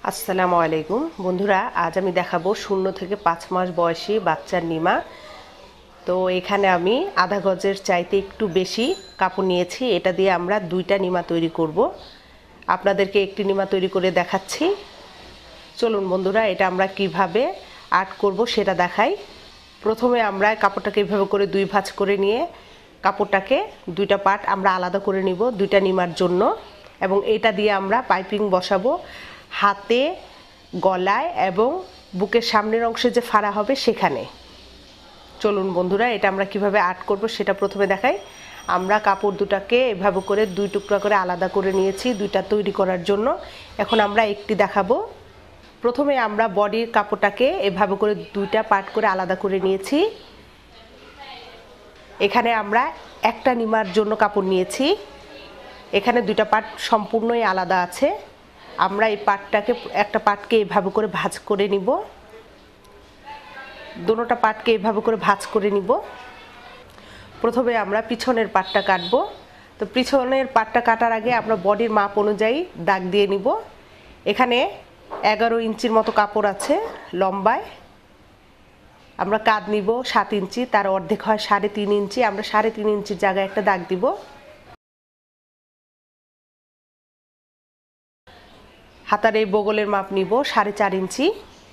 আসসালামু আলাইকুম বন্ধুরা, আজ আমি দেখাবো 0 থেকে 5 মাস বয়সী বাচ্চার নিমা। তো এখানে আমি আধা গজের চাইতে একটু বেশি কাপড় নিয়েছি। এটা দিয়ে আমরা 2টা নিমা তৈরি করব। আপনাদেরকে একটি নিমা তৈরি করে দেখাচ্ছি। চলুন বন্ধুরা, এটা আমরা কিভাবে আর্ট করব সেটা দেখাই। প্রথমে আমরা কাপড়টাকে এভাবে করে 2 ভাঁজ করে নিয়ে কাপড়টাকে 2টা পার্ট আমরা আলাদা করে নিব 2টা নিমার জন্য। এবং এটা দিয়ে আমরা পাইপিং বসাবো হাতে, গলায় এবং বুকের সামনের অংশে যে ফাড়া হবে সেখানে। চলুন বন্ধুরা, এটা আমরা কিভাবে আর্ট করব সেটা প্রথমে দেখাই। আমরা কাপড় দুটাকে এভাবে করে 2 টুকরা করে আলাদা করে নিয়েছি 2টা তৈরি করার জন্য। এখন আমরা একটি দেখাবো। প্রথমে আমরা বডির কাপড়টাকে এভাবে করে 2টা পার্ট করে আলাদা করে নিয়েছি। এখানে আমরা একটা নিমার জন্য কাপড় নিয়েছি। এখানে 2টা পার্ট সম্পূর্ণই আলাদা আছে। আমরা এই পার্টটাকে একটা পার্টকে এভাবে করে ভাঁজ করে নিব, দুটোটা পার্টকে এভাবে করে ভাঁজ করে নিব। প্রথমে আমরা পিছনের পার্টটা কাটবো। তো পিছনের পার্টটা কাটার আগে আমরা বডির মাপ অনুযায়ী দাগ দিয়ে নিব। এখানে 11 ইঞ্চির মতো কাপড় আছে লম্বায়। আমরা কাঁধ নিব 7 ইঞ্চি, তার অর্ধেক হয় 3.5 ইঞ্চি। আমরা 3.5 ইঞ্চির জায়গায় একটা দাগ দিব। হাতার এই বগলের মাপ নিব 4.5 ইঞ্চি।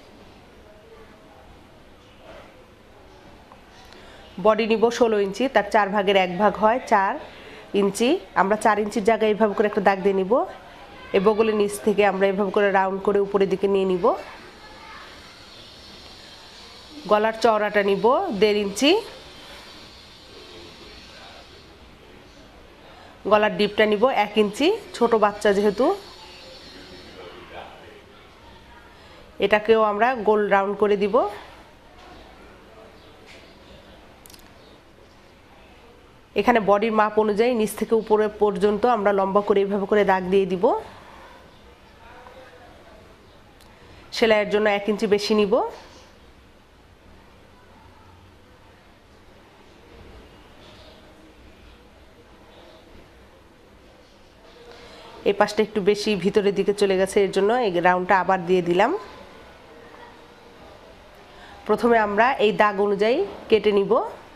বডি নিব 16 ইঞ্চি, তার 4 ভাগের 1 ভাগ হয় 4 ইঞ্চি। আমরা 4 ইঞ্চির জায়গায় এইভাবে করে একটা দাগ দিয়ে নিব। এই বগলের নিচ থেকে আমরা এইভাবে করে রাউন্ড করে উপরের দিকে নিয়ে নিব। গলার চওড়াটা নিব 1.5 ইঞ্চি। গলার ডিপটা নিব 1 ইঞ্চি, ছোট বাচ্চা যেহেতু। এটাকেও আমরা গোল রাউন্ড করে দিব। এখানে বডির মাপ অনুযায়ী নিচ থেকে উপরে পর্যন্ত আমরা লম্বা করে এইভাবে করে দাগ দিয়ে দিব। সেলাইয়ের জন্য 1 ইঞ্চি বেশি নিব। এই পাশটা একটু বেশি ভিতরের দিকে চলে গেছে, এর জন্য এই রাউন্ডটা আবার দিয়ে দিলাম। প্রথমে আমরা এই দাগ অনুযায়ী কেটে নিব।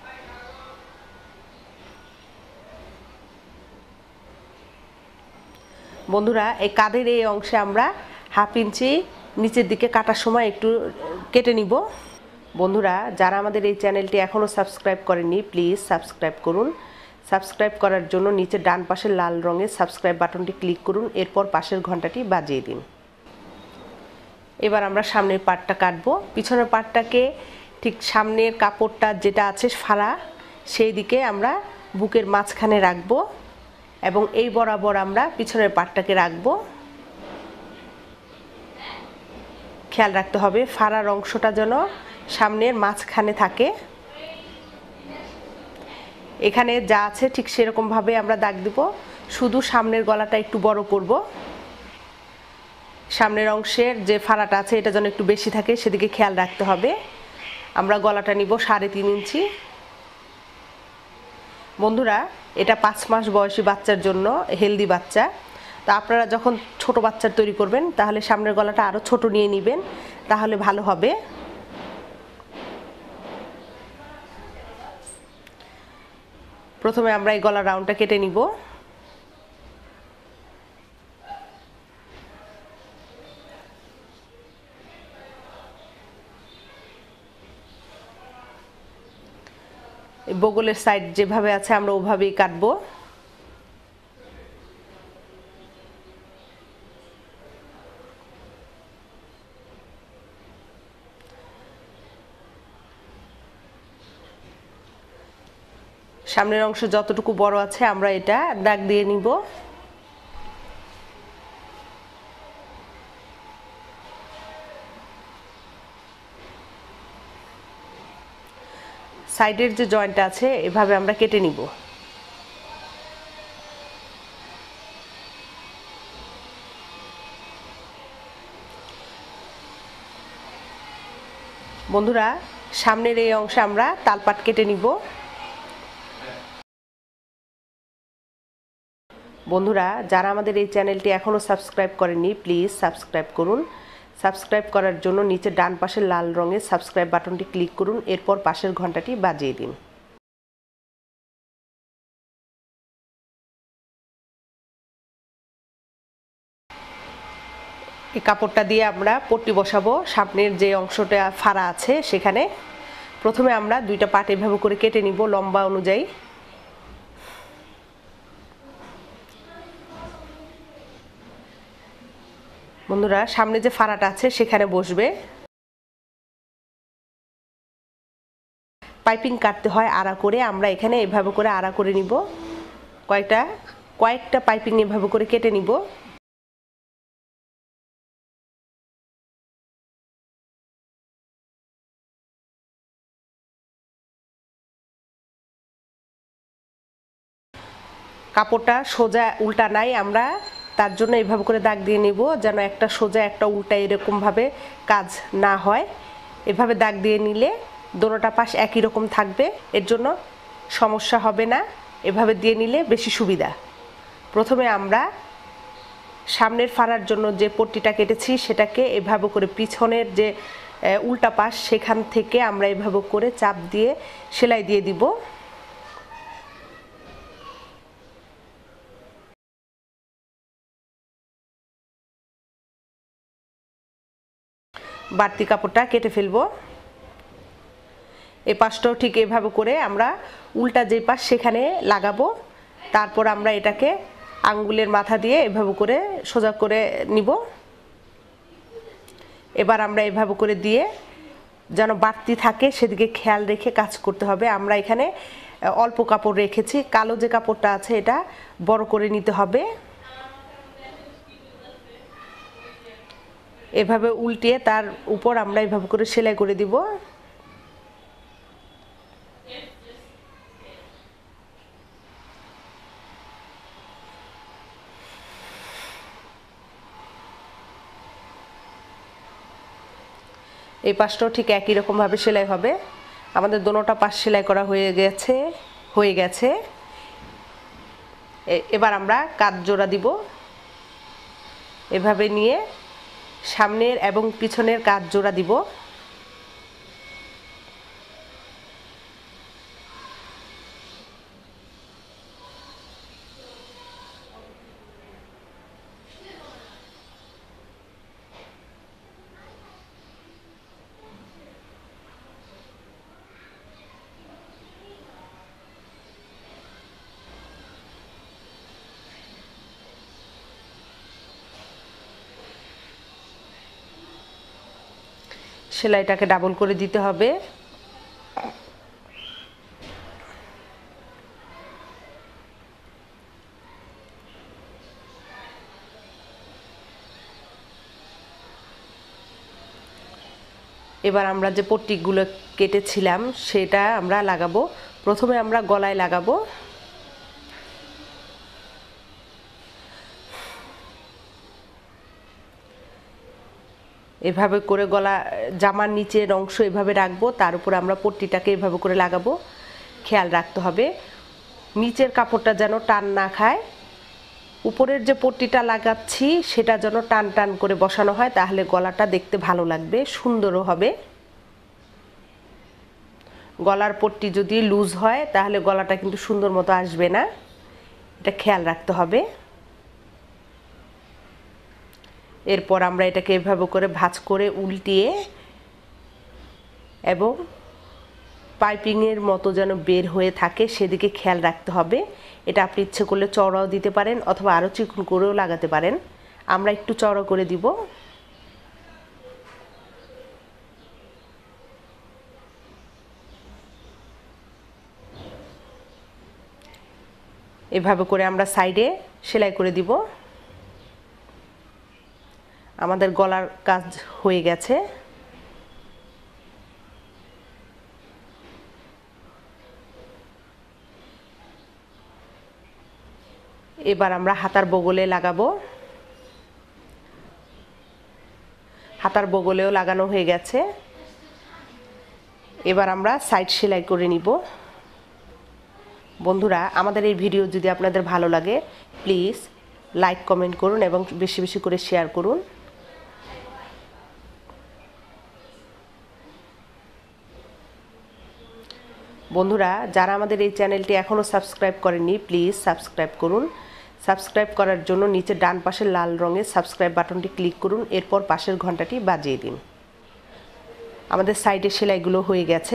বন্ধুরা, এই কাঁধের এই অংশে আমরা 1/2 ইঞ্চি নিচের দিকে কাটার সময় একটু কেটে নিব। বন্ধুরা, যারা আমাদের এই চ্যানেলটি এখনও সাবস্ক্রাইব করেননি প্লিজ সাবস্ক্রাইব করুন। সাবস্ক্রাইব করার জন্য নিচে ডান পাশের লাল রঙের সাবস্ক্রাইব বাটনটি ক্লিক করুন, এরপর পাশের ঘন্টাটি বাজিয়ে দিন। এবার আমরা সামনের পার্টটা কাটবো। পিছনের পার্টটাকে ঠিক সামনের কাপড়টা যেটা আছে ফাড়া সেই দিকে আমরা বুকের মাঝখানে রাখবো এবং এই বরাবর আমরা পিছনের পার্টটাকে রাখবো। খেয়াল রাখতে হবে ফাড়ার অংশটা যেন সামনের মাঝখানে থাকে। এখানে যা আছে ঠিক সেরকম ভাবে আমরা দাগ দিব, শুধু সামনের গলাটা একটু বড় করব। সামনের অংশের যে ফাড়াটা আছে এটা যেন একটু বেশি থাকে সেদিকে খেয়াল রাখতে হবে। আমরা গলাটা নিব 3.5 ইঞ্চি। বন্ধুরা, এটা 5 মাস বয়সী বাচ্চার জন্য, হেলদি বাচ্চা। তো আপনারা যখন ছোট বাচ্চার তৈরি করবেন তাহলে সামনের গলাটা আরও ছোট নিয়ে নেবেন, তাহলে ভালো হবে। প্রথমে আমরা এই গলার রাউন্ডটা কেটে নিব। বগলের সাইড যেভাবে আছে আমরা ওভাবেই কাটবো। সামনের অংশ যতটুকু বড় আছে আমরা এটা দাগ দিয়ে নিব। সাইডের যে জয়েন্টটা আছে এভাবে আমরা কেটে নিব। বন্ধুরা, সামনের এই অংশে আমরা তালপাট কেটে নিব। বন্ধুরা যারা আমাদের এই চ্যানেলটি এখনও সাবস্ক্রাইব করেননি প্লিজ সাবস্ক্রাইব করুন। সাবস্ক্রাইব করার জন্য নিচে ডান পাশের লাল রঙের সাবস্ক্রাইব বাটনটি ক্লিক করুন, এরপর পাশের ঘন্টাটি বাজিয়ে দিন। এই কাপড়টা দিয়ে আমরা পট্টি বসাবো। সামনের যে অংশটা ফাড়া আছে সেখানে প্রথমে আমরা দুইটা পাট এভাবে করে কেটে নিব লম্বা অনুযায়ী। বন্ধুরা সামনে যে ফাড়াটা আছে সেখানে বসবে। পাইপিং কাটতে হয় আড়া করে, আমরা এখানে এভাবে করে আড়া করে নিব। কয়েকটা পাইপিং এভাবে করে কেটে নিব। কাপড়টা সোজা উল্টা নাই, আমরা তার জন্য এভাবে করে দাগ দিয়ে নিব যেন একটা সোজা একটা উল্টা এরকমভাবে কাজ না হয়। এভাবে দাগ দিয়ে নিলে দোনোটা পাশ একই রকম থাকবে, এর জন্য সমস্যা হবে না। এভাবে দিয়ে নিলে বেশি সুবিধা। প্রথমে আমরা সামনের ফাড়ার জন্য যে পট্টিটা কেটেছি সেটাকে এভাবে করে পিছনের যে উল্টা পাশ সেখান থেকে আমরা এভাবে করে চাপ দিয়ে সেলাই দিয়ে দিব। বাড়তি কাপড়টা কেটে ফেলবো। এই পাশটাও ঠিক এভাবে করে আমরা উল্টা যে পাশ সেখানে লাগাবো। তারপর আমরা এটাকে আঙ্গুলের মাথা দিয়ে এভাবে করে সোজা করে নিব। এবার আমরা এভাবে করে দিয়ে যেন বাড়তি থাকে সেদিকে খেয়াল রেখে কাজ করতে হবে। আমরা এখানে অল্প কাপড় রেখেছি, কালো যে কাপড়টা আছে এটা বড় করে নিতে হবে। এভাবে উল্টিয়ে তার উপর আমরা এভাবে করে সেলাই করে দিব। এই পাশটাও ঠিক একই রকমভাবে সেলাই হবে। আমাদের দোনোটা পাশ সেলাই করা হয়ে গেছে। এবার আমরা কাঁধ জোড়া দিব। এভাবে নিয়ে সামনের এবং পিছনের কাঁধ জোড়া দিব। সেলাইটাকে ডাবল করে দিতে হবে। এবার আমরা যে পট্টিগুলো কেটেছিলাম সেটা আমরা লাগাবো। প্রথমে আমরা গলায় লাগাবো। এভাবে করে গলা জামার নিচের অংশ এভাবে রাখবো, তার উপর আমরা পট্টিটাকে এভাবে করে লাগাবো। খেয়াল রাখতে হবে নিচের কাপড়টা যেন টান না খায়। উপরের যে পট্টিটা লাগাচ্ছি সেটা যেন টান টান করে বসানো হয়, তাহলে গলাটা দেখতে ভালো লাগবে, সুন্দরও হবে। গলার পট্টি যদি লুজ হয় তাহলে গলাটা কিন্তু সুন্দর মতো আসবে না, এটা খেয়াল রাখতে হবে। এরপর আমরা এটাকে এভাবে করে ভাঁজ করে উল্টিয়ে এবং পাইপিংয়ের মতো যেন বের হয়ে থাকে সেদিকে খেয়াল রাখতে হবে। এটা আপনি ইচ্ছে করলে চওড়াও দিতে পারেন অথবা আরও চিকন করেও লাগাতে পারেন। আমরা একটু চওড়া করে দিব। এভাবে করে আমরা সাইডে সেলাই করে দিব। আমাদের গলার কাজ হয়ে গেছে। এবার আমরা হাতার বগলে লাগাবো। হাতার বগলেও লাগানো হয়ে গেছে। এবার আমরা সাইড সেলাই করে নিব। বন্ধুরা আমাদের এই ভিডিও যদি আপনাদের ভালো লাগে প্লিজ লাইক কমেন্ট করুন এবং বেশি বেশি করে শেয়ার করুন। বন্ধুরা, যারা আমাদের এই চ্যানেলটি এখনও সাবস্ক্রাইব করেননি প্লিজ সাবস্ক্রাইব করুন। সাবস্ক্রাইব করার জন্য নিচে ডান পাশের লাল রঙের সাবস্ক্রাইব বাটনটি ক্লিক করুন, এরপর পাশের ঘন্টাটি বাজিয়ে দিন। আমাদের সাইডের সেলাইগুলো হয়ে গেছে।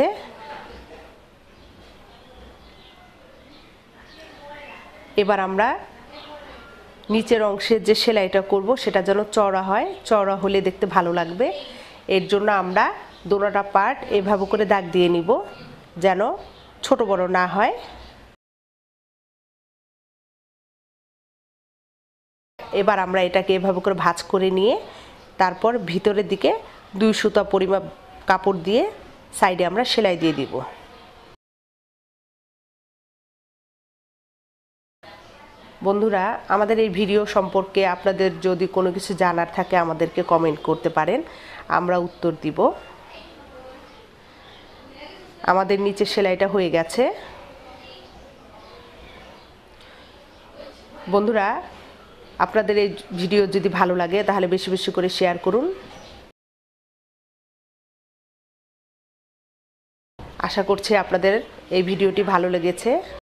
এবার আমরা নিচের অংশের যে সেলাইটা করব সেটা যেন চওড়া হয়, চওড়া হলে দেখতে ভালো লাগবে। এর জন্য আমরা দোনোটা পার্ট এভাবে করে দাগ দিয়ে নিব যেন ছোট বড় না হয়। এবার আমরা এটাকে এভাবে করে ভাঁজ করে নিয়ে তারপর ভিতরের দিকে 2 সুতা পরিমাপ কাপড় দিয়ে সাইডে আমরা সেলাই দিয়ে দিব। বন্ধুরা, আমাদের এই ভিডিও সম্পর্কে আপনাদের যদি কোনো কিছু জানার থাকে আমাদেরকে কমেন্ট করতে পারেন, আমরা উত্তর দিব। আমাদের নিচের সেলাইটা হয়ে গেছে। বন্ধুরা, আপনাদের এই ভিডিও যদি ভালো লাগে তাহলে বেশি বেশি করে শেয়ার করুন। আশা করছি আপনাদের এই ভিডিওটি ভালো লেগেছে।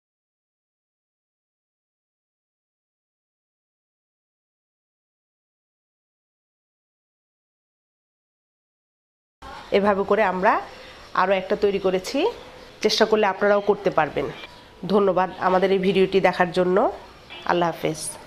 এভাবে করে আমরা আরও একটা তৈরি করেছি, চেষ্টা করলে আপনারাও করতে পারবেন। ধন্যবাদ আমাদের এই ভিডিওটি দেখার জন্য। আল্লাহ হাফেজ।